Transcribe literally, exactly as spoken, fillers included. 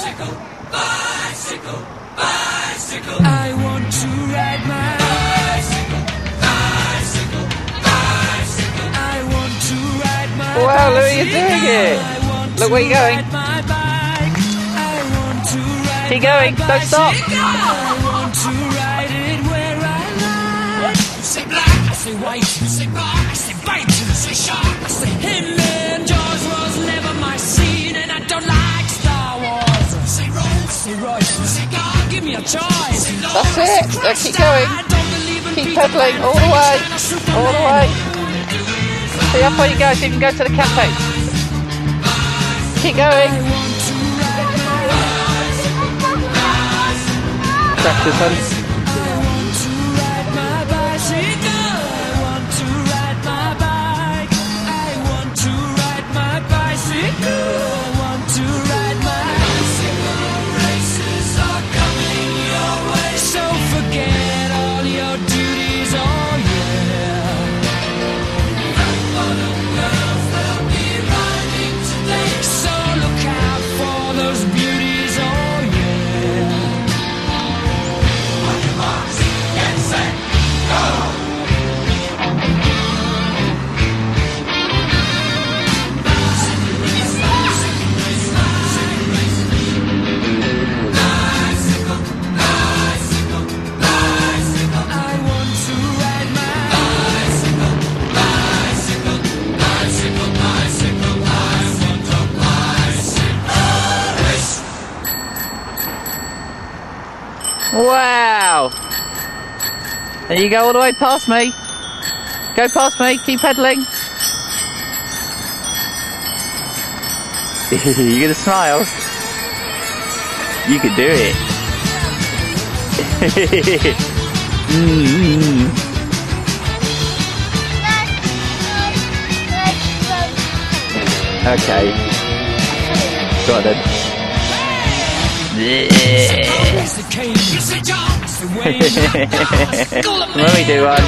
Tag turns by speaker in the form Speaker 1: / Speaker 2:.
Speaker 1: Bicycle, bicycle, bicycle. I want to ride my bicycle, bicycle, bicycle. I want to ride my bicycle.
Speaker 2: Wow, look, you're doing it. Look where you're going. Keep going, don't stop.
Speaker 1: I want to ride it where I like. Say black, I say white, I say bar, I say bite, I say shark, I say him and Jaws was never my scene, and I don't like Star Wars. Say roll, I say Royce, I say God, give me a choice.
Speaker 2: That's it, now keep going. Keep pedaling all the way, all the way. See how far you go, so you can go to the campus. Keep going. Practice, honey.
Speaker 1: I want to ride my bicycle. I want to ride my bike. I want to ride my bicycle. I want to ride my bicycle. Races are coming your way, so forget all your duties. Oh yeah. At bottom girls, they'll be riding today, so look out for those beauties. Oh yeah.
Speaker 2: Wow! There you go all the way past me. Go past me, keep pedaling. You're gonna smile. You can do it. mm. Okay. Go on then. Yeah. Let me do one.